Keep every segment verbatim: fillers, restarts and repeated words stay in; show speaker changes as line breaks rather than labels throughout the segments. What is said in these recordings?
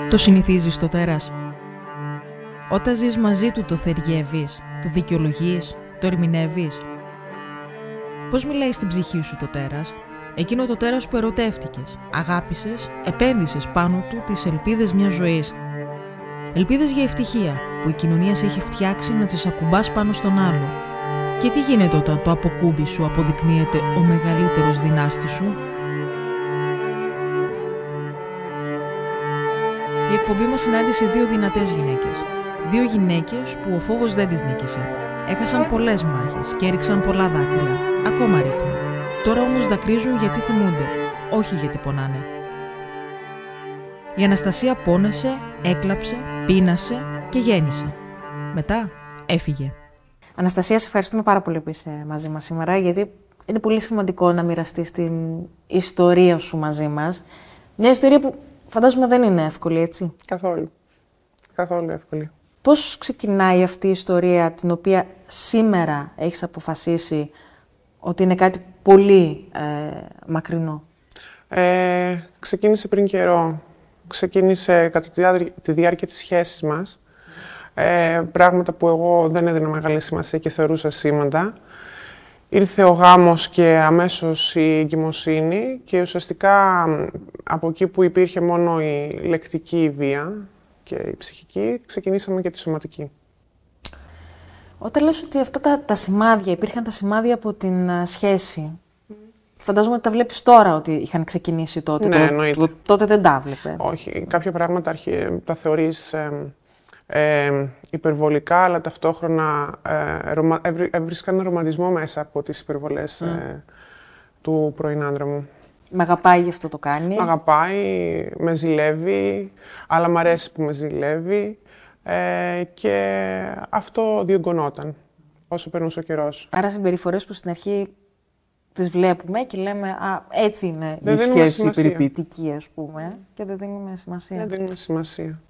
Το συνηθίζεις το τέρας. Όταν ζεις μαζί του το θεριεύεις, το δικαιολογείς, το ερμηνεύεις. Πώς μιλάει στην ψυχή σου το τέρας, εκείνο το τέρας που ερωτεύτηκες, αγάπησες, επένδυσες πάνω του τις ελπίδες μιας ζωής. Ελπίδες για ευτυχία που η κοινωνία σε έχει φτιάξει να τις ακουμπάς πάνω στον άλλο. Και τι γίνεται όταν το αποκούμπι σου αποδεικνύεται ο μεγαλύτερος δυνάστης σου? Η εκπομπή μας συνάντησε δύο δυνατές γυναίκες. Δύο γυναίκες που ο φόβος δεν τις νίκησε. Έχασαν πολλές μάχες και έριξαν πολλά δάκρυα. Ακόμα ρίχνουν. Τώρα όμως δακρύζουν γιατί θυμούνται, όχι γιατί πονάνε. Η Αναστασία πόνεσε, έκλαψε, πείνασε και γέννησε. Μετά έφυγε.
Αναστασία, σε ευχαριστούμε πάρα πολύ που είσαι μαζί μας σήμερα, γιατί είναι πολύ σημαντικό να μοιραστείς την ιστορία σου μαζί μας. Μια ιστορία που φαντάζομαι δεν είναι εύκολη, έτσι.
Καθόλου. Καθόλου εύκολη.
Πώς ξεκινάει αυτή η ιστορία, την οποία σήμερα έχεις αποφασίσει ότι είναι κάτι πολύ ε, μακρινό?
Ε, ξεκίνησε πριν καιρό. Ξεκίνησε κατά τη διάρκεια, τη διάρκεια της σχέσης μας. Ε, πράγματα που εγώ δεν έδινα μεγάλη σημασία και θεωρούσα σήματα. Ήρθε ο γάμος και αμέσως η εγκυμοσύνη και ουσιαστικά από εκεί που υπήρχε μόνο η λεκτική βία και η ψυχική, ξεκινήσαμε και τη σωματική.
Όταν λες ότι αυτά τα, τα σημάδια, υπήρχαν τα σημάδια από την uh, σχέση, mm. φαντάζομαι ότι τα βλέπεις τώρα ότι είχαν ξεκινήσει τότε.
Ναι,
το,
εννοείται.
Το, τότε δεν τα βλέπε.
Όχι, κάποια πράγματα αρχι, τα θεωρείς ε, ε, υπερβολικά, αλλά ταυτόχρονα ε, ρωμα, έβρι, έβρισκαν ρομαντισμό μέσα από τις υπερβολές mm. ε, του πρώην άντρα μου.
Μ' αγαπάει, γι' αυτό το κάνει.
Μ' αγαπάει, με ζηλεύει, αλλά μ' αρέσει που με ζηλεύει. Ε, και αυτό διωγγωνόταν όσο περνούσε ο καιρός.
Άρα συμπεριφορές που στην αρχή τις βλέπουμε και λέμε «Α, έτσι είναι
δεν
η σχέση
σημασία.
περιποιητική», ας πούμε, και δεν δίνουμε σημασία.
Δεν δίνουμε σημασία.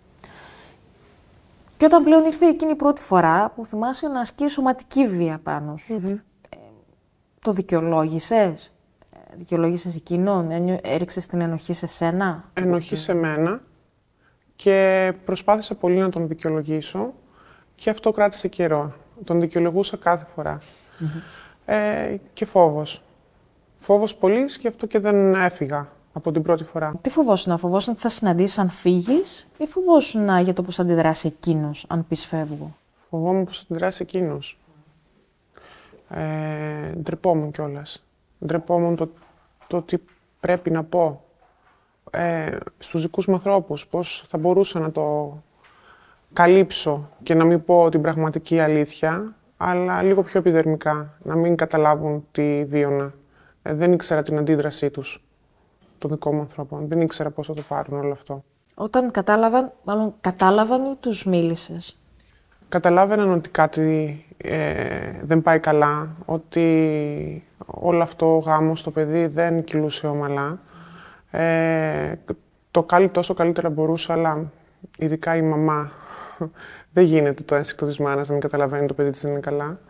Και όταν πλέον ήρθε εκείνη η πρώτη φορά που θυμάσαι να ασκεί σωματική βία πάνω σου, mm-hmm. ε, το δικαιολόγησες? Δικαιολόγησες εκείνον? Έριξες την ενοχή σε σένα?
Ενοχή σε μένα. Και προσπάθησα πολύ να τον δικαιολογήσω και αυτό κράτησε καιρό. Τον δικαιολογούσα κάθε φορά. Mm-hmm. Ε, και φόβος. Φόβος πολύς, και αυτό και δεν έφυγα από την πρώτη φορά.
Τι φοβόσουν? Φοβόσουν ότι θα συναντήσεις αν φύγεις, ή φοβόσουν για το πώς θα αντιδράσει εκείνος αν πεις φεύγω?
Φοβόμουν πώς θα αντιδράσει εκείνος. Ε, ντρεπόμουν κιόλας. Ντρεπόμουν το, το τι πρέπει να πω. Ε, στους δικούς μου ανθρώπους, πώς θα μπορούσα να το καλύψω και να μην πω την πραγματική αλήθεια, αλλά λίγο πιο επιδερμικά, να μην καταλάβουν τι βίωνα. Ε, δεν ήξερα την αντίδρασή τους, των δικών μου ανθρώπων. Δεν ήξερα πώς θα το πάρουν όλο αυτό. Όταν
κατάλαβαν, μάλλον κατάλαβαν ή τους μίλησες?
Καταλάβαιναν ότι κάτι ε, δεν πάει καλά, ότι όλο αυτό ο γάμος, το παιδί δεν κυλούσε ομαλά. Ε, το κάνει τόσο καλύτερα μπορούσα, αλλά ειδικά η μαμά δεν γίνεται το ένστικτο της μάνας να μην καταλαβαίνει το παιδί της δεν είναι καλά.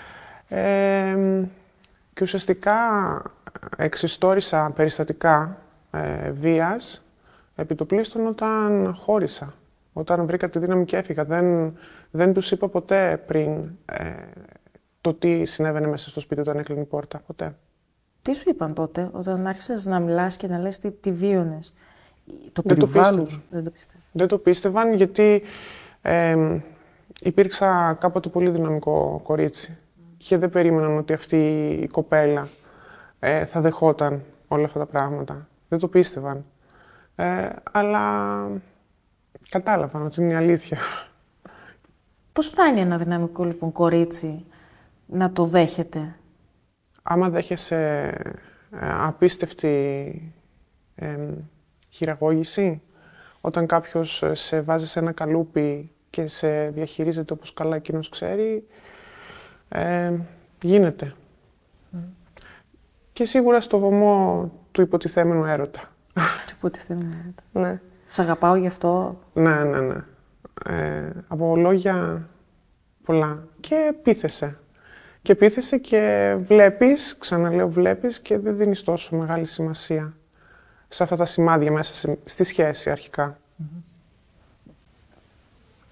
Ε, και ουσιαστικά εξιστόρησα περιστατικά ε, βίας επιτοπλίστων όταν χώρισα. Όταν βρήκα τη δύναμη και έφυγα. Δεν, δεν τους είπα ποτέ πριν ε, το τι συνέβαινε μέσα στο σπίτι όταν έκλεινε η πόρτα. Ποτέ.
Τι σου είπαν τότε, όταν άρχισες να μιλάς και να λες τι, τι βίωνες? Το
δεν
περιβάλλον
το
δεν το πίστευαν.
Δεν το πίστευαν γιατί ε, υπήρξα κάποτε πολύ δυναμικό κορίτσι. Mm. Και δεν περίμεναν ότι αυτή η κοπέλα ε, θα δεχόταν όλα αυτά τα πράγματα. Δεν το πίστευαν. Ε, αλλά κατάλαβαν ότι είναι η αλήθεια.
Πώς φτάνει ένα δυναμικό λοιπόν κορίτσι να το δέχεται?
Άμα δέχεσαι ε, απίστευτη ε, χειραγώγηση, όταν κάποιος σε βάζει σε ένα καλούπι και σε διαχειρίζεται όπως καλά εκείνος ξέρει, ε, γίνεται. Mm. Και σίγουρα στο βωμό του υποτιθέμενου έρωτα.
Του υποτιθέμενου έρωτα.
Ναι.
Σ' αγαπάω γι' αυτό.
Ναι, ναι, ναι. Ε, από λόγια πολλά. Και πείθεσαι. Και πείθεσαι και βλέπεις, ξαναλέω βλέπεις, και δεν δίνεις τόσο μεγάλη σημασία σε αυτά τα σημάδια μέσα σε, στη σχέση αρχικά.
Mm-hmm.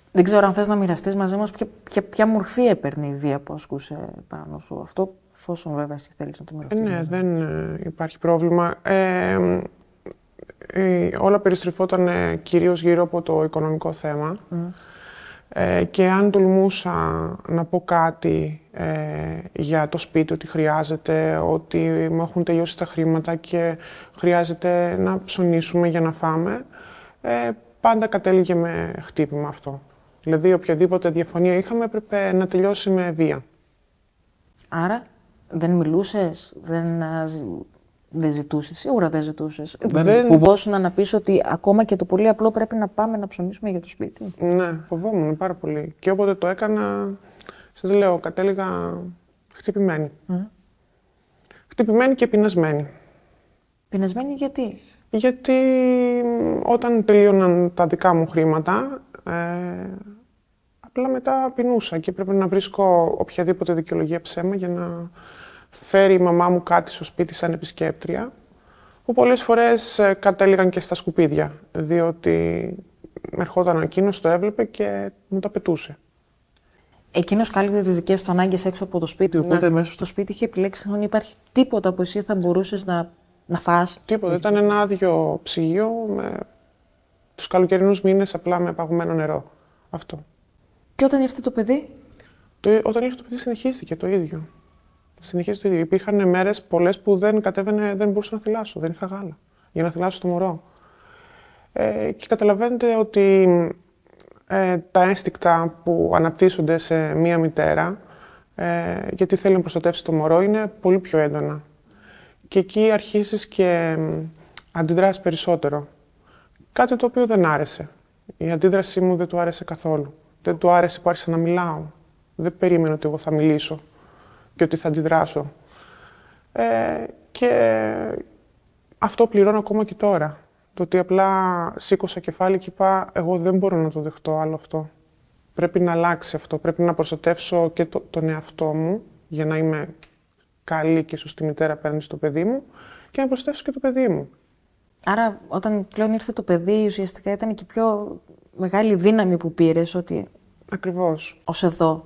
Δεν ξέρω αν θες να μοιραστείς μαζί μας ποια, ποια, ποια μορφή έπαιρνε η βία που ασκούσε πάνω σου. Αυτό, εφόσον βέβαια εσύ θέλεις να το μοιραστείς.
Ναι, δεν ε, υπάρχει πρόβλημα. Ε, ε, όλα περιστρεφόταν ε, κυρίως γύρω από το οικονομικό θέμα. Mm. Ε, και αν τολμούσα να πω κάτι ε, για το σπίτι, ότι χρειάζεται, ότι μου έχουν τελειώσει τα χρήματα και χρειάζεται να ψωνίσουμε για να φάμε, ε, πάντα κατέληγε με χτύπημα αυτό. Δηλαδή, οποιαδήποτε διαφωνία είχαμε έπρεπε να τελειώσει με βία.
Άρα, δεν μιλούσες, δεν, δεν ζητούσες, σίγουρα δεν ζητούσες.
Δεν...
δεν φοβόσουν να πεις ότι ακόμα και το πολύ απλό πρέπει να πάμε να ψωνίσουμε για το σπίτι.
Ναι, φοβόμουν πάρα πολύ. Και όποτε το έκανα, σας λέω, κατέληγα χτυπημένη. Mm. Χτυπημένη και πεινασμένη.
Πεινασμένη γιατί?
Γιατί όταν τελείωναν τα δικά μου χρήματα, ε, απλά μετά πεινούσα και πρέπει να βρίσκω οποιαδήποτε δικαιολογία ψέμα για να φέρει η μαμά μου κάτι στο σπίτι σαν επισκέπτρια, που πολλές φορές ε, κατέληγαν και στα σκουπίδια, διότι ερχόταν εκείνος, το έβλεπε και μου τα πετούσε.
Εκείνος κάλυπτε τις δικές του ανάγκες έξω από το σπίτι,
Ναι.
οπότε μέσα στο σπίτι είχε επιλέξει να μην υπάρχει τίποτα που εσύ θα μπορούσες να, να φας.
Τίποτα. Ήταν ένα άδειο ψυγείο με τους καλοκαιρινούς μήνες απλά με παγωμένο νερό. Αυτό.
Και όταν ήρθε το παιδί?
Το, όταν ήρθε το παιδί συνεχίστηκε το ίδιο. Συνεχίστηκε το ίδιο. Υπήρχαν μέρες πολλές που δεν κατέβαινε, δεν μπορούσα να θυλάσω, δεν είχα γάλα για να θυλάσω το μωρό. Ε, και καταλαβαίνετε ότι ε, τα ένστικτα που αναπτύσσονται σε μία μητέρα, ε, γιατί θέλει να προστατεύσει το μωρό, είναι πολύ πιο έντονα. Και εκεί αρχίζεις και αντιδράσεις περισσότερο. Κάτι το οποίο δεν άρεσε. Η αντίδρασή μου δεν του άρεσε καθόλου. Δεν του άρεσε που άρχισα να μιλάω. Δεν περίμενε ότι εγώ θα μιλήσω και ότι θα αντιδράσω. Ε, και αυτό πληρώνω ακόμα και τώρα. Το ότι απλά σήκωσα κεφάλι και είπα, εγώ δεν μπορώ να το δεχτώ άλλο αυτό. Πρέπει να αλλάξει αυτό. Πρέπει να προστατεύσω και το, τον εαυτό μου για να είμαι καλή και σωστή μητέρα απέναντι στο παιδί μου και να προστατεύσω και το παιδί μου.
Άρα, όταν πλέον ήρθε το παιδί, ουσιαστικά ήταν και πιο μεγάλη δύναμη που πήρες, ότι...
Ακριβώς.
Ως εδώ.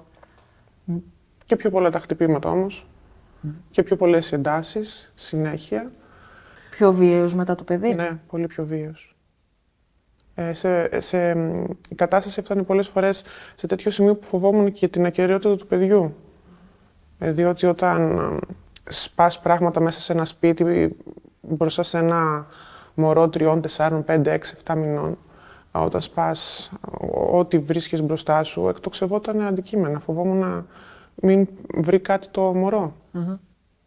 Και πιο πολλά τα χτυπήματα όμως. Mm. Και πιο πολλές εντάσεις, συνέχεια.
Πιο βίαιος μετά το παιδί.
Ναι, πολύ πιο βίαιος. Ε, σε, σε, η κατάσταση έφτανε πολλές φορές σε τέτοιο σημείο που φοβόμουν και την ακεραιότητα του παιδιού. Ε, διότι όταν ε, σπάς πράγματα μέσα σε ένα σπίτι, μπροστά σε ένα μωρό τριών, τεσσάρων, πέντε, έξι, εφτά μηνών, όταν σπάς ό,τι βρίσκεις μπροστά σου, εκτοξευόταν αντικείμενα. Φοβόμουν να μην βρει κάτι το μωρό.
Mm-hmm.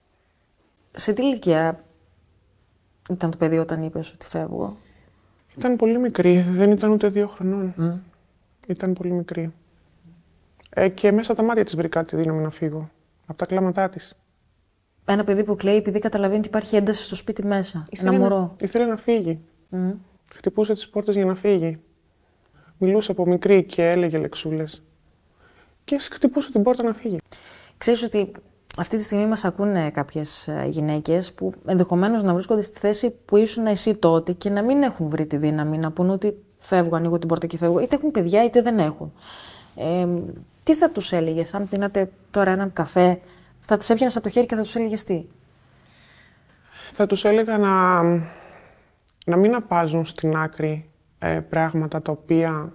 Σε τι ηλικία ήταν το παιδί όταν είπες ότι φεύγω?
Ήταν πολύ μικρή, δεν ήταν ούτε δύο χρονών.
Mm.
Ήταν πολύ μικρή. Ε, και μέσα από τα μάτια της βρήκα τη δύναμη να φύγω. Από τα κλάματά της.
Ένα παιδί που κλαίει επειδή καταλαβαίνει ότι υπάρχει ένταση στο σπίτι μέσα.
Ήθελε
ένα
να,
μωρό.
Ήθελε να φύγει.
Mm.
Χτυπούσε τις πόρτες για να φύγει. Μιλούσε από μικρή και έλεγε λεξούλες. Και χτυπούσε την πόρτα να φύγει.
Ξέρεις ότι αυτή τη στιγμή μας ακούνε κάποιες γυναίκες που ενδεχομένως να βρίσκονται στη θέση που ήσουν εσύ τότε και να μην έχουν βρει τη δύναμη να πούν ότι φεύγω, ανοίγω την πόρτα και φεύγω. Είτε έχουν παιδιά είτε δεν έχουν. Ε, τι θα τους έλεγες, αν πίνατε τώρα έναν καφέ, θα τις έπιανες από το χέρι και θα τους έλεγες τι?
Θα τους έλεγα να, να μην απάζουν στην άκρη ε, πράγματα τα οποία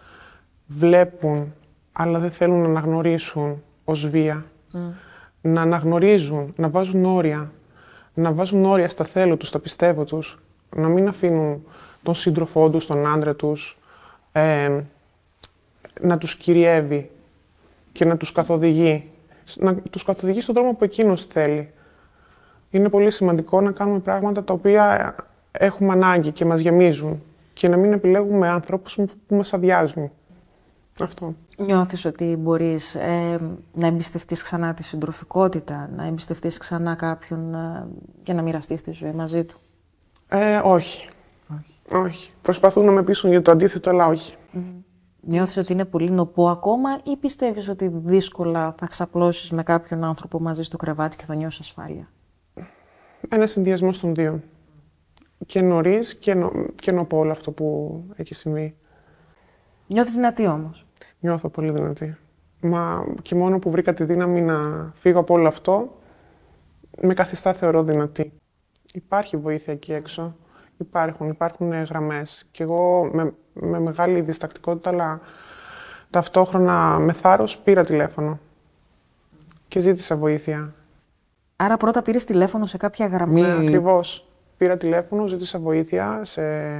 βλέπουν αλλά δεν θέλουν να αναγνωρίσουν ως βία. Mm. Να αναγνωρίζουν, να βάζουν όρια, να βάζουν όρια στα θέλω τους, στα πιστεύω τους, να μην αφήνουν τον σύντροφό τους, τον άντρα τους, ε, να τους κυριεύει και να τους καθοδηγεί. Να τους καθοδηγεί στον δρόμο που εκείνος θέλει. Είναι πολύ σημαντικό να κάνουμε πράγματα τα οποία έχουμε ανάγκη και μας γεμίζουν και να μην επιλέγουμε άνθρωπους που μας αδειάζουν. Αυτό.
Νιώθεις ότι μπορείς ε, να εμπιστευτείς ξανά τη συντροφικότητα, να εμπιστευτείς ξανά κάποιον ε, για να μοιραστείς τη ζωή μαζί του?
Ε, όχι. όχι. Όχι. Προσπαθούν να με πείσουν για το αντίθετο, αλλά όχι.
Mm. Νιώθεις ότι είναι πολύ νοπό ακόμα ή πιστεύεις ότι δύσκολα θα ξαπλώσεις με κάποιον άνθρωπο μαζί στο κρεβάτι και θα νιώσεις ασφάλεια?
Ένα συνδυασμός των δύο. Και νωρίς και, νο... και νοπό όλο αυτό που έχει συμβεί.
Νιώθεις δυνατή όμως?
Νιώθω πολύ δυνατή. Μα και μόνο που βρήκα τη δύναμη να φύγω από όλο αυτό, με καθιστά θεωρώ δυνατή. Υπάρχει βοήθεια εκεί έξω. Υπάρχουν, υπάρχουν γραμμές. Και εγώ με, με μεγάλη διστακτικότητα, αλλά ταυτόχρονα με θάρρος πήρα τηλέφωνο και ζήτησα βοήθεια.
Άρα πρώτα πήρες τηλέφωνο σε κάποια γραμμή.
Ναι, ακριβώς. Πήρα τηλέφωνο, ζήτησα βοήθεια σε,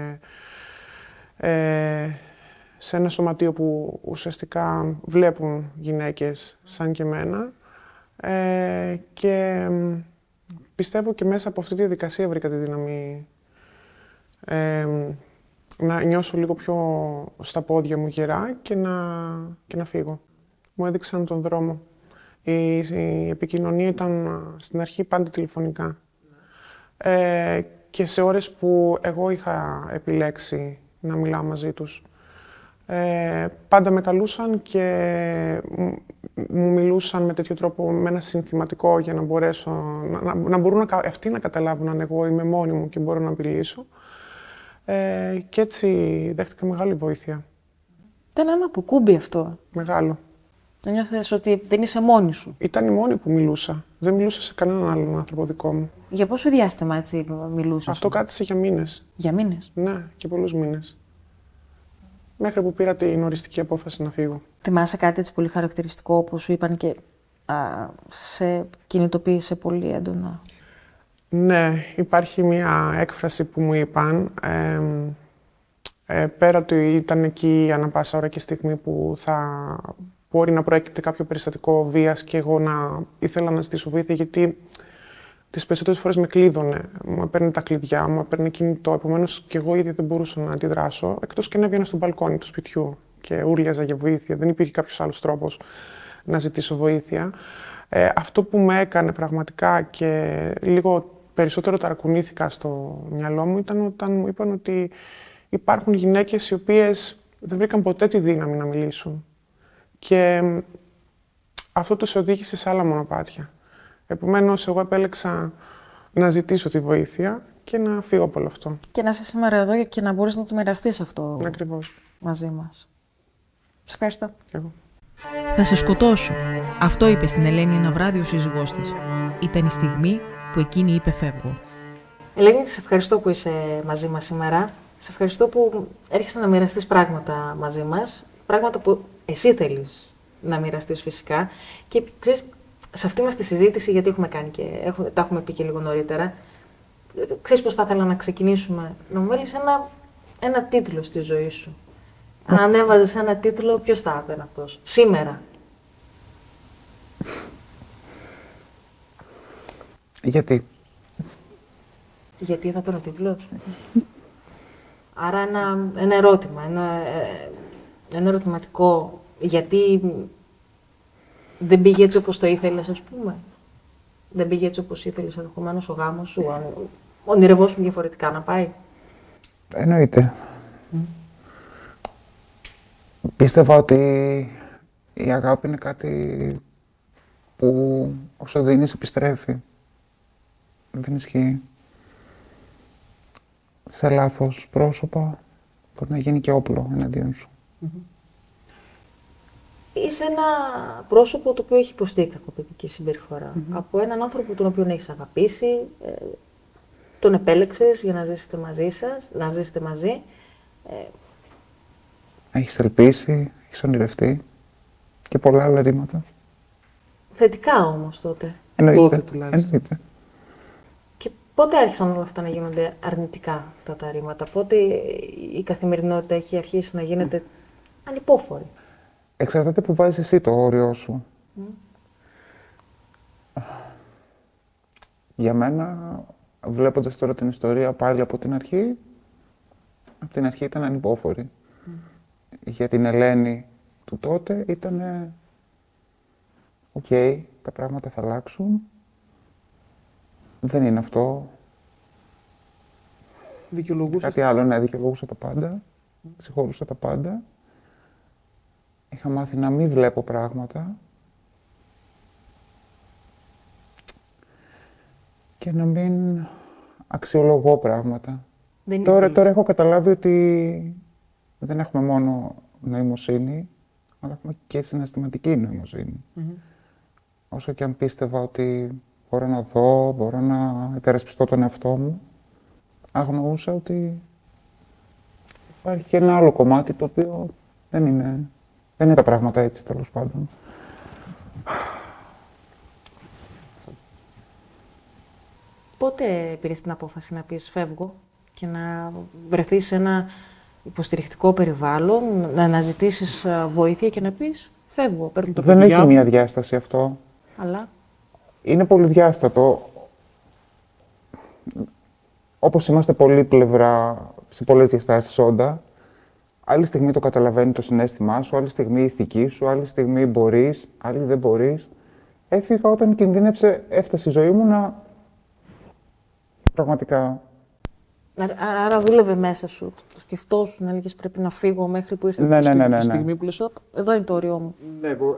ε, σε ένα σωματείο που ουσιαστικά βλέπουν γυναίκες σαν και εμένα. Ε, και πιστεύω και μέσα από αυτή τη διαδικασία βρήκα τη δύναμη ε, να νιώσω λίγο πιο στα πόδια μου γερά και να, και να φύγω. Μου έδειξαν τον δρόμο. Η, η επικοινωνία ήταν στην αρχή πάντα τηλεφωνικά. Ε, και σε ώρες που εγώ είχα επιλέξει να μιλάω μαζί τους. Ε, πάντα με καλούσαν και μου μιλούσαν με τέτοιο τρόπο, με ένα συνθηματικό, για να μπορέσω, να, να, να μπορούν να, αυτοί να καταλάβουν αν εγώ είμαι μόνη μου και μπορώ να μιλήσω. Ε, και έτσι δέχτηκα μεγάλη βοήθεια.
Ήταν ένα αποκούμπι αυτό.
Μεγάλο.
Να νιώθεις ότι δεν είσαι μόνη σου.
Ήταν η μόνη που μιλούσα. Δεν μιλούσα σε κανέναν άλλον άνθρωπο δικό μου.
Για πόσο διάστημα έτσι μιλούσες?
Αυτό κράτησε για μήνες.
Για μήνες?
Ναι, και πολλούς μήνες. Μέχρι που πήρα την οριστική απόφαση να φύγω.
Θυμάσαι κάτι έτσι πολύ χαρακτηριστικό που σου είπαν και α, σε κινητοποίησε πολύ έντονα?
Ναι, υπάρχει μια έκφραση που μου είπαν. Ε, ε, πέρα του ήταν εκεί ανά πάσα ώρα και στιγμή που θα μπορεί να προέκυπτε κάποιο περιστατικό βίας και εγώ να ήθελα να ζητήσω βοήθεια, γιατί τις περισσότερες φορές με κλείδωνε. Μου έπαιρνε τα κλειδιά, μου έπαιρνε κινητό. Επομένως και εγώ ήδη δεν μπορούσα να αντιδράσω, εκτός και να έβγαινα στο μπαλκόνι του σπιτιού και ούρλιαζα για βοήθεια. Δεν υπήρχε κάποιος άλλος τρόπος να ζητήσω βοήθεια. Ε, αυτό που με έκανε πραγματικά και λίγο περισσότερο ταρακουνήθηκα στο μυαλό μου ήταν όταν μου είπαν ότι υπάρχουν γυναίκες οι οποίες δεν βρήκαν ποτέ τη δύναμη να μιλήσουν. Και αυτό τους οδήγησε σε άλλα μονοπάτια. Επομένως, εγώ επέλεξα να ζητήσω τη βοήθεια και να φύγω από όλο αυτό.
Και να είσαι σήμερα εδώ και να μπορείς να το μοιραστείς αυτό.
Ακριβώς.
Μαζί μας. Σε ευχαριστώ.
Και εγώ.
Θα σε σκοτώσω. Αυτό είπε στην Ελένη ένα βράδυ ο σύζυγός της. Ήταν η στιγμή που εκείνη είπε φεύγω.
Ελένη, σε ευχαριστώ που είσαι μαζί μας σήμερα. Σε ευχαριστώ που έρχεσαι να μοιραστείς πράγματα μαζί μας. Πράγματα που εσύ θέλεις να μοιραστείς φυσικά. Και ξέρεις, σε αυτή μας τη συζήτηση, γιατί έχουμε κάνει και έχουμε, τα έχουμε πει και λίγο νωρίτερα, ξέρεις πώς θα ήθελα να ξεκινήσουμε? Να μου βάλεις ένα, ένα τίτλο στη ζωή σου. Αν ανέβαζες ένα τίτλο, ποιος θα ήταν αυτός, σήμερα?
Γιατί?
Γιατί θα ήταν ο τίτλος? Άρα ένα, ένα ερώτημα, ένα, ένα ερωτηματικό. Γιατί δεν πήγε έτσι όπως το ήθελες, ας πούμε? Δεν πήγε έτσι όπως ήθελες ενδεχομένως ο γάμος σου? Ονειρευόσουν διαφορετικά να πάει?
Εννοείται. Mm. Πίστευα ότι η αγάπη είναι κάτι που όσο δίνεις επιστρέφει. Δεν ισχύει. Σε λάθος πρόσωπα μπορεί να γίνει και όπλο εναντίον σου.
Mm-hmm. Είσαι ένα πρόσωπο το οποίο έχει υποστεί κακοποιητική συμπεριφορά. Mm-hmm. Από έναν άνθρωπο τον οποίο έχεις αγαπήσει, ε, τον επέλεξες για να ζήσετε μαζί σας, να ζήσετε μαζί. Ε,
Έχεις ελπίσει, έχεις ονειρευτεί και πολλά άλλα ρήματα.
Θετικά όμως τότε.
Εννοείται.
Τότε τουλάχιστον.
Εννοείται.
Και πότε άρχισαν όλα αυτά να γίνονται αρνητικά αυτά τα ρήματα? Πότε η καθημερινότητα έχει αρχίσει να γίνεται mm. ανυπόφορη?
Εξαρτάται που βάζεις εσύ το όριό σου. Mm. Για μένα, βλέποντας τώρα την ιστορία πάλι από την αρχή, από την αρχή ήταν ανυπόφορη. Mm. Για την Ελένη του τότε ήταν «Οκ, okay, τα πράγματα θα αλλάξουν, δεν είναι αυτό».
Δικαιολογούσες.
Κάτι άλλο, ναι, δικαιολογούσα τα πάντα, mm. συγχωρούσα τα πάντα. Είχα μάθει να μην βλέπω πράγματα και να μην αξιολογώ πράγματα. Τώρα, τώρα έχω καταλάβει ότι δεν έχουμε μόνο νοημοσύνη, αλλά έχουμε και συναισθηματική νοημοσύνη.
Mm-hmm.
Όσο και αν πίστευα ότι μπορώ να δω, μπορώ να υπερασπιστώ τον εαυτό μου, αγνοούσα ότι υπάρχει και ένα άλλο κομμάτι το οποίο δεν είναι, δεν είναι τα πράγματα έτσι, τέλος πάντων.
Πότε πήρες την απόφαση να πεις φεύγω και να βρεθείς σε ένα υποστηρικτικό περιβάλλον, να αναζητήσεις βοήθεια και να πεις φεύγω, παίρνω το
Δεν
παιδιά
έχει
μου.
μία διάσταση αυτό.
Αλλά
Είναι πολυδιάστατο. Όπως είμαστε πολλή πλευρά, σε πολλές διαστάσεις όντα, άλλη στιγμή το καταλαβαίνει το συναίσθημά σου, άλλη στιγμή η ηθική σου, άλλη στιγμή μπορείς, άλλη δεν μπορείς. Έφυγα όταν κινδύνεψε, έφτασε η ζωή μου να... Πραγματικά...
Άρα, άρα δούλευε μέσα σου, το σκεφτόσουν, έλεγες πρέπει να φύγω μέχρι που ήρθε
Ναι,
η
ναι,
στιγμή,
ναι, ναι,
η
ναι.
στιγμή που λες, «Οπ, εδώ είναι το όριό μου».
Ναι, μπο...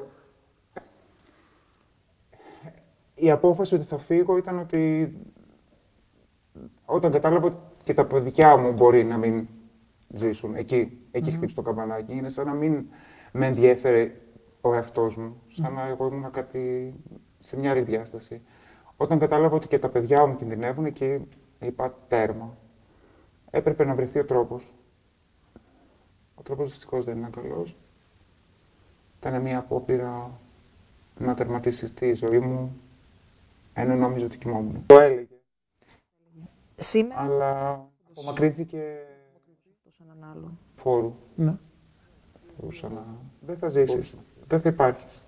Η απόφαση ότι θα φύγω ήταν ότι όταν κατάλαβα ότι και τα παιδιά μου μπορεί να μην ζήσουν, εκεί, εκεί mm-hmm. χτύψει το καμπανάκι. Είναι σαν να μην με ενδιέφερε ο εαυτός μου, σαν να εγώ ήμουν κάτι σε μια άλλη διάσταση. Όταν κατάλαβα ότι και τα παιδιά μου κινδυνεύουν, εκεί είπα τέρμα. Έπρεπε να βρεθεί ο τρόπος. Ο τρόπος δυστυχώς δεν είναι καλός. Ήταν μια απόπειρα να τερματίσει τη ζωή μου, ενώ νόμιζα ότι κοιμόμουν. Το έλεγε.
Σήμερα.
Αλλά απομακρύνθηκε
έναν άλλον.
φόρου.
Ναι.
Μπορούσα να... Δεν θα ζήσεις. Δεν θα υπάρχεις.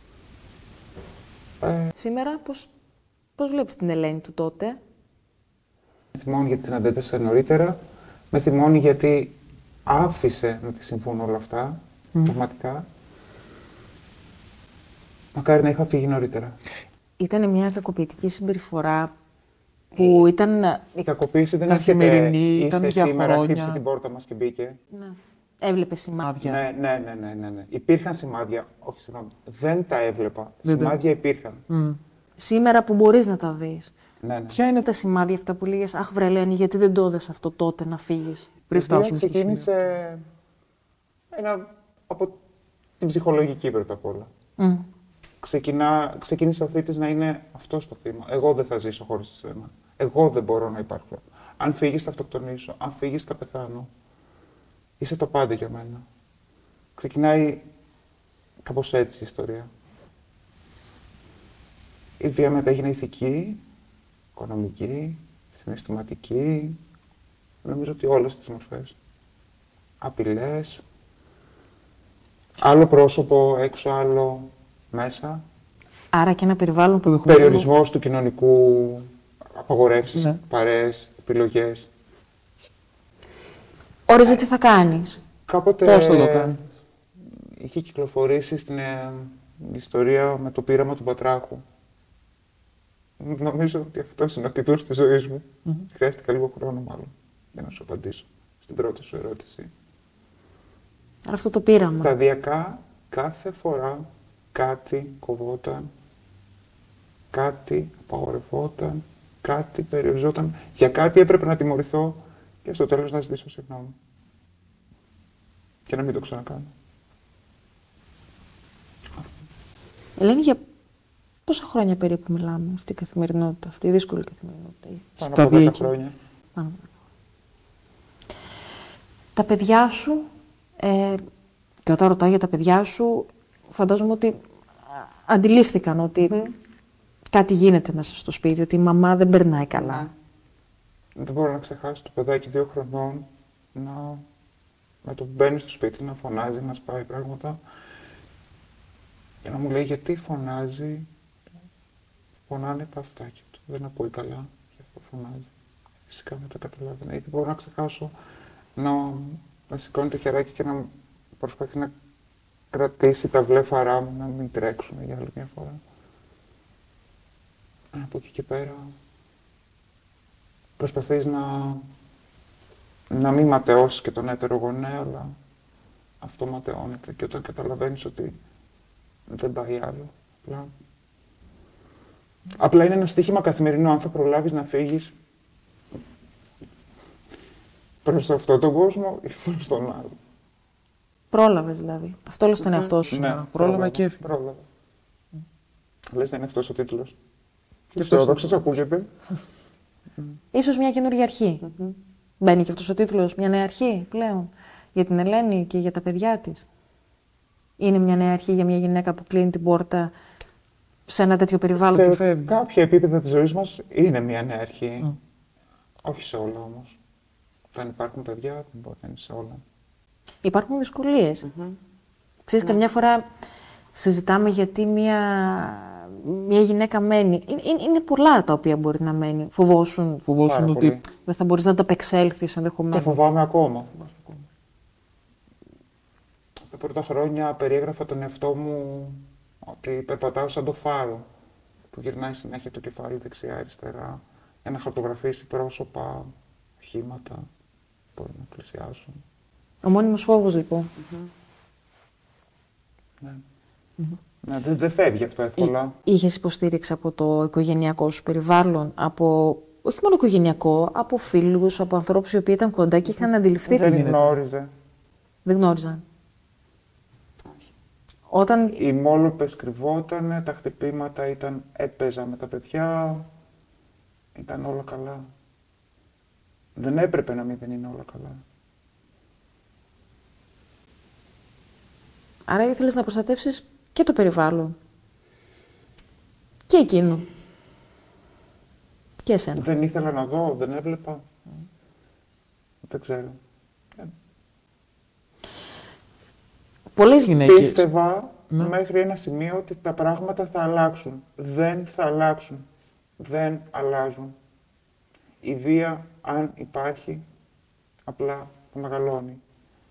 Ε...
Σήμερα πώς, πώς βλέπεις την Ελένη του τότε?
Με θυμώνει γιατί την αντέδρασα νωρίτερα. Με θυμώνει γιατί άφησε να τη συμβούν όλα αυτά. Mm. Πραγματικά. Μακάρι να είχα φύγει νωρίτερα.
Ήταν μια κακοποιητική συμπεριφορά που ήταν...
Η κακοποίηση δεν
καθημερινή, ήταν
ήρθε
για
σήμερα,
χρόνια.
χτύπησε την πόρτα μας και μπήκε.
Ναι. Έβλεπε σημάδια.
Ναι, ναι, ναι, ναι, ναι, ναι. Υπήρχαν σημάδια. Όχι, συγγνώμη. Δεν τα έβλεπα.
Δεν
σημάδια υπήρχαν.
Mm.
Σήμερα που μπορείς να τα δεις.
Ναι, ναι.
Ποια είναι τα σημάδια αυτά που λέγες, αχ βρε Ελένη, γιατί δεν το έδες αυτό τότε να φύγεις?
Πριν φτάσουμε στο σημείο.
Ξεκίνησε ένα από την ψυχολογική πρώτα απ' όλα.
Mm.
Ξεκινά, ξεκίνησε αυτή της να είναι αυτό το θύμα. Εγώ δεν θα ζήσω χωρίς εσένα. Εγώ δεν μπορώ να υπάρχω. Αν φύγεις θα αυτοκτονήσω. Αν φύγεις θα πεθάνω. Είσαι το πάντα για μένα. Ξεκινάει κάπως έτσι η ιστορία. Η βία μετά έγινε ηθική, οικονομική, συναισθηματική. Νομίζω ότι όλες τις μορφές. Απειλές. Άλλο πρόσωπο έξω, άλλο μέσα.
Άρα και ένα περιβάλλον που...
Περιορισμός του κοινωνικού, απαγορεύσεις,
ναι.
παρέες, επιλογές.
Όριζε τι θα κάνεις.
Κάποτε
Πώς θα το κάνει.
Είχε κυκλοφορήσει στην ε, ιστορία με το πείραμα του Βατράχου. Νομίζω ότι αυτός είναι ο τίτλος της ζωής μου. Mm-hmm. Χρειάστηκα λίγο χρόνο μάλλον για να σου απαντήσω στην πρώτη σου ερώτηση.
Άρα αυτό το πείραμα.
Σταδιακά, κάθε φορά κάτι κοβόταν, κάτι απαγορευόταν, κάτι περιοριζόταν, για κάτι έπρεπε να τιμωρηθώ και στο τέλος να ζητήσω συγγνώμη. Και να μην το ξανακάνω.
Ελένη, για πόσα χρόνια περίπου μιλάμε αυτή η καθημερινότητα, αυτή η δύσκολη καθημερινότητα?
Πάνω από δέκα χρόνια.
Πάνω. Τα παιδιά σου, ε, και όταν ρωτάω για τα παιδιά σου, φαντάζομαι ότι αντιλήφθηκαν ότι mm. κάτι γίνεται μέσα στο σπίτι, ότι η μαμά δεν περνάει καλά.
Δεν μπορώ να ξεχάσω το παιδάκι δύο χρονών να με το μπαίνει στο σπίτι, να φωνάζει, να σπάει πράγματα και να μου λέει γιατί φωνάζει. Φωνάνε τα αυτάκια του. Δεν ακούει καλά, γι' αυτό φωνάζει. Φυσικά μετά καταλάβαινα. Γιατί μπορώ να ξεχάσω να, να σηκώνει το χεράκι και να προσπαθεί να κρατήσει τα βλέφαρά μου, να μην τρέξουν για άλλη μια φορά. Από εκεί και πέρα προσπαθείς να, να μην ματαιώσεις και τον έτερο γονέα, αλλά αυτό ματαιώνεται και όταν καταλαβαίνεις ότι δεν πάει άλλο. Απλά, απλά είναι ένα στοίχημα καθημερινό, αν θα προλάβεις να φύγεις προς αυτόν τον κόσμο ή προς τον άλλο.
Πρόλαβες δηλαδή. Αυτό λες στον εαυτό σου.
Ναι,
πρόλαβα και έφυγα.
Πρόλαβα. Λες, δεν είναι αυτός ο τίτλος.
Και αυτός
Αισιόδοξος ακούγεται.
Ίσως μια καινούργια αρχή. Mm-hmm. Μπαίνει και αυτός ο τίτλος, μια νέα αρχή πλέον, για την Ελένη και για τα παιδιά της. Είναι μια νέα αρχή για μια γυναίκα που κλείνει την πόρτα σε ένα τέτοιο περιβάλλον.
Σε κάποια επίπεδα της ζωής μας είναι μια νέα αρχή. Mm. Όχι σε όλα όμως. Αν υπάρχουν παιδιά, δεν μπορεί να είναι σε όλα.
Υπάρχουν δυσκολίες. Mm-hmm. Ξέρεις, mm. καμιά φορά συζητάμε γιατί μια, μια γυναίκα μένει. Είναι, είναι πολλά τα οποία μπορεί να μένει. Φοβόσουν,
Φοβόσουν ότι
πολύ.
Δεν θα μπορείς να τα απεξέλθεις ενδεχομένως.
Το φοβάμαι ακόμα. Τα πρώτα χρόνια περιέγραφα τον εαυτό μου ότι περπατάω σαν το φάρο που γυρνάει συνέχεια το κεφάλι δεξιά-αριστερά για να χαρτογραφήσει πρόσωπα, οχήματα που μπορεί να πλησιάσουν.
Ο μόνιμος φόβος λοιπόν.
Mm-hmm. Ναι. Mm-hmm. Ναι, δεν, δεν φεύγει αυτό εύκολα.
Είχες υποστήριξη από το οικογενειακό σου περιβάλλον, από όχι μόνο οικογενειακό, από φίλους, από ανθρώπους οι οποίοι ήταν κοντά και είχαν αντιληφθεί.
Δεν γνώριζε.
Δεν γνώριζαν. Όταν...
Οι μόλοπες κρυβότανε, τα χτυπήματα ήταν, έπαιζα με τα παιδιά, ήταν όλα καλά. Δεν έπρεπε να μην δεν είναι όλα καλά.
Άρα ήθελες να προστατεύσεις και το περιβάλλον. Και εκείνο. Και εσένα.
Δεν ήθελα να δω, δεν έβλεπα. Δεν ξέρω.
Πολλές γυναίκες.
Πίστευα
ναι.
μέχρι ένα σημείο ότι τα πράγματα θα αλλάξουν. Δεν θα αλλάξουν. Δεν αλλάζουν. Η βία, αν υπάρχει, απλά θα μεγαλώνει.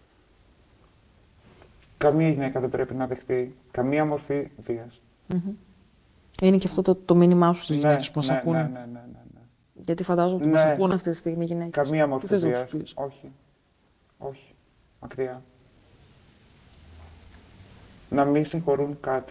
Καμία γυναίκα δεν πρέπει να δεχτεί καμία μορφή βίας.
Mm-hmm. Είναι και αυτό το, το μήνυμά σου στις
ναι,
γυναίκες που μας
ναι,
ακούνε.
Ναι, ναι, ναι, ναι, ναι.
Γιατί φαντάζομαι ότι
ναι.
μας ακούνε αυτή τη στιγμή οι γυναίκες.
Καμία μορφή βίας.
πεις?
Όχι. Όχι. Μακριά. Να μην συγχωρούν κάτι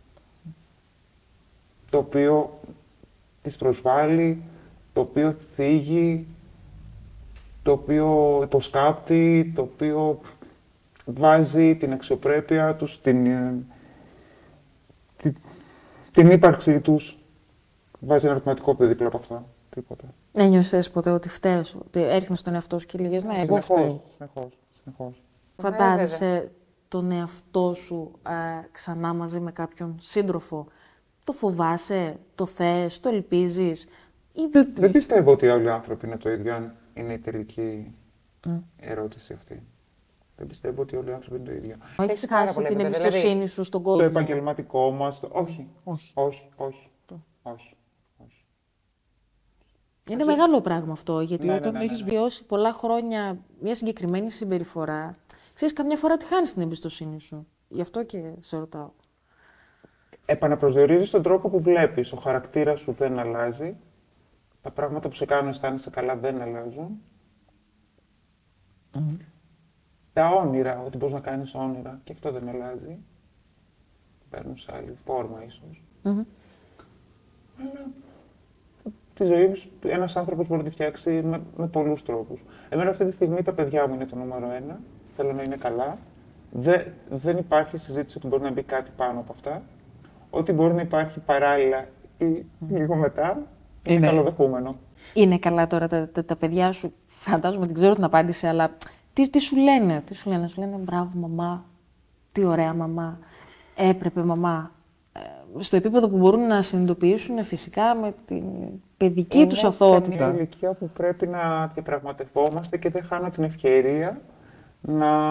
το οποίο τις προσβάλλει, το οποίο θίγει, το οποίο υποσκάπτει, το οποίο βάζει την αξιοπρέπεια τους, την, την, την ύπαρξή τους, βάζει ένα ερωτηματικό παιδί δίπλα από αυτά. Τίποτα.
Ένιωσες ποτέ ότι φταίς, ότι έριχνες τον εαυτό σου και λέγες ναι, εγώ φταίω.
Συνεχώς, συνεχώς.
Φαντάζεσαι ναι, τον εαυτό σου α, ξανά μαζί με κάποιον σύντροφο. Το φοβάσαι, το θες, το ελπίζεις. Ή...
Δεν, δεν πιστεύω ότι όλοι οι άνθρωποι είναι το ίδιο, αν είναι η τελική mm. ερώτηση αυτή. Δεν πιστεύω ότι όλοι οι άνθρωποι είναι το ίδιο.
Έχεις χάσει την εμπιστοσύνη δηλαδή... σου στον κόσμο.
Το επαγγελματικό μας, το... όχι.
Όχι.
Όχι, όχι.
Το...
όχι. όχι.
Είναι όχι. μεγάλο πράγμα αυτό, γιατί
ναι,
όταν
ναι, ναι, ναι,
έχεις
ναι.
βιώσει πολλά χρόνια μια συγκεκριμένη συμπεριφορά, ξέρεις, καμιά φορά τη χάνεις την εμπιστοσύνη σου. Γι' αυτό και σε ρωτάω.
Επαναπροσδιορίζεις τον τρόπο που βλέπεις. Ο χαρακτήρας σου δεν αλλάζει. Τα πράγματα που σε κάνουν αισθάνεσαι καλά δεν αλλάζουν. Mm-hmm. Τα όνειρα, ότι μπορείς να κάνεις όνειρα, και αυτό δεν αλλάζει. Παίρνουν σε άλλη φόρμα ίσως.
Mm-hmm.
Αλλά τη ζωή μου ένας άνθρωπος μπορεί να τη φτιάξει με, με πολλούς τρόπους. Εμένα αυτή τη στιγμή τα παιδιά μου είναι το νούμερο ένα. Θέλω να είναι καλά. Δε, δεν υπάρχει συζήτηση ότι μπορεί να μπει κάτι πάνω από αυτά. Ό,τι μπορεί να υπάρχει παράλληλα ή λίγο μετά, είναι, είναι καλοδεχούμενο.
Είναι καλά τώρα τα, τα, τα παιδιά σου, φαντάζομαι ότι ξέρω την απάντηση, αλλά τι, τι σου λένε, τι σου λένε, σου λένε μπράβο μαμά, τι ωραία μαμά, έπρεπε μαμά. Ε, στο επίπεδο που μπορούν να συνειδητοποιήσουν φυσικά με την παιδική
είναι
τους αθωότητα.
Είναι μια ηλικία που πρέπει να διαπραγματευόμαστε και δεν χάνω την ευκαιρία να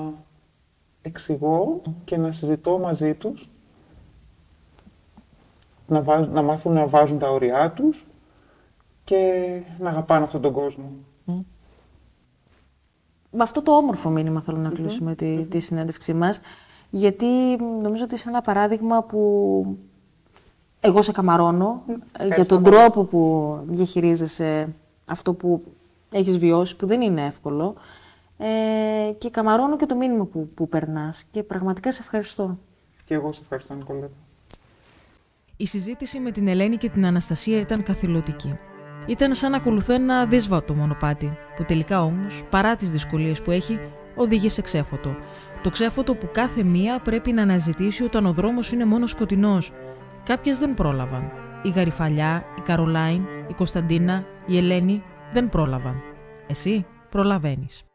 εξηγώ και να συζητώ μαζί τους, να, βάζ, να μάθουν να βάζουν τα όρια τους και να αγαπάνε αυτόν τον κόσμο.
Mm. Με αυτό το όμορφο μήνυμα θέλω να κλείσουμε mm-hmm. τη, τη συνέντευξή μας, γιατί νομίζω ότι είσαι ένα παράδειγμα που εγώ σε καμαρώνω mm. για τον πολύ. τρόπο που διαχειρίζεσαι αυτό που έχεις βιώσει, που δεν είναι εύκολο, ε, και καμαρώνω και το μήνυμα που, που περνάς και πραγματικά σε ευχαριστώ.
Και εγώ σε ευχαριστώ, Νικολέτα.
Η συζήτηση με την Ελένη και την Αναστασία ήταν καθηλωτική. Ήταν σαν να ακολουθώ ένα δύσβατο μονοπάτι, που τελικά όμως, παρά τις δυσκολίες που έχει, οδηγεί σε ξέφωτο. Το ξέφωτο που κάθε μία πρέπει να αναζητήσει όταν ο δρόμος είναι μόνο σκοτεινός. Κάποιες δεν πρόλαβαν. Η Γαριφαλιά, η Καρολάιν, η Κωνσταντίνα, η Ελένη δεν πρόλαβαν. Εσύ προλαβαίνεις.